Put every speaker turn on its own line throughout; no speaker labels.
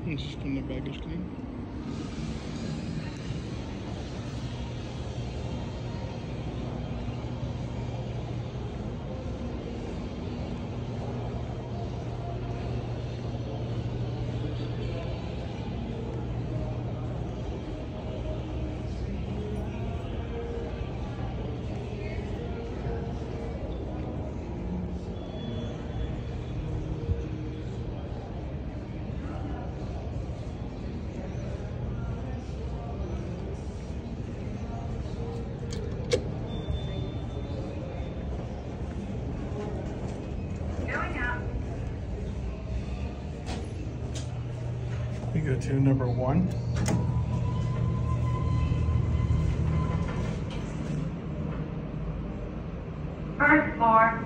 This is from the baggage claim. We go to number 1.
First floor.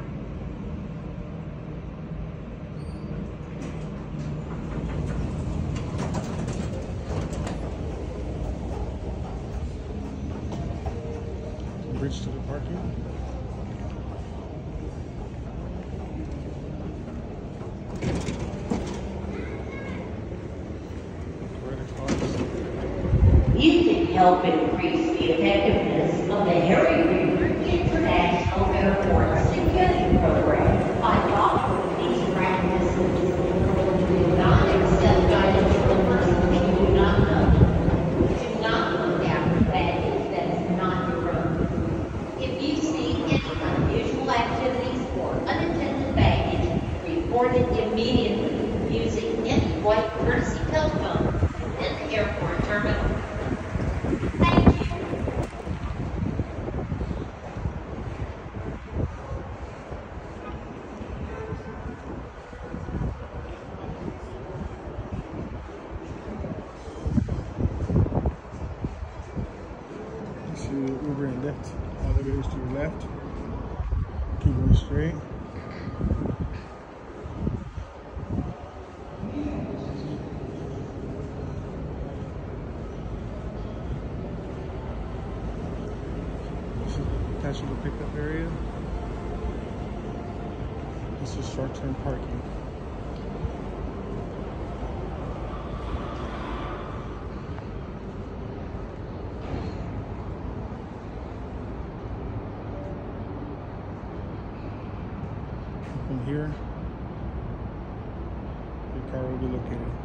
Bridge to the parking.
You can help increase the effectiveness of the Harry Reid International Airport Security Program by offering these practices. Do not accept guidance from a person you do not know. Do not look after baggage that is not your own. If you see any unusual activities or unattended baggage, report it immediately using in-flight courtesy telephone in the airport terminal.
Uber and Lyft elevators to your left. Keep going straight. This is the passenger pickup area. This is short-term parking. From here, your car will be located.